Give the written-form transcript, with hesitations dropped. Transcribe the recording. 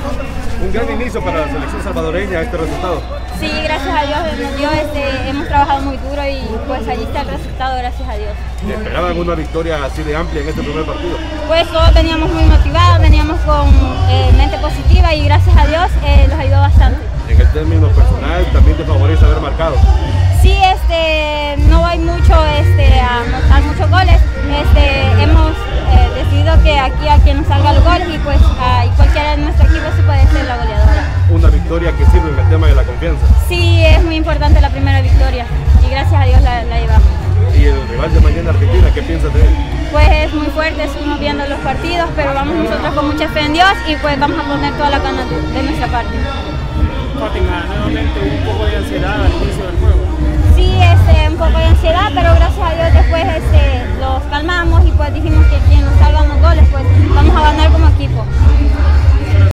Un gran inicio para la selección salvadoreña este resultado. Sí, gracias a Dios nos dio, hemos trabajado muy duro y pues allí está el resultado, gracias a Dios. ¿Esperaban una victoria así de amplia en este primer partido? Pues todos veníamos muy motivados, veníamos con mente positiva y gracias a Dios nos ayudó bastante. En el término personal también te favorece haber marcado. Sí, no hay mucho a anotar muchos goles. Hemos decidido que aquí a quien nos salga los goles y pues cualquiera de nuestro equipo sí puede ser la goleadora. Una victoria que sirve en el tema de la confianza. Sí, es muy importante la primera victoria y gracias a Dios la llevamos. ¿Y el rival de mañana, Argentina, qué piensas de él? Pues es muy fuerte, estuvimos viendo los partidos, pero vamos nosotros con mucha fe en Dios y pues vamos a poner toda la gana de nuestra parte. Fátima, nuevamente un poco de ansiedad al inicio del juego. Sí, un poco de ansiedad, pero gracias a Dios después los calmamos y pues dijimos que quien nos salga los goles pues vamos a ganar como equipo.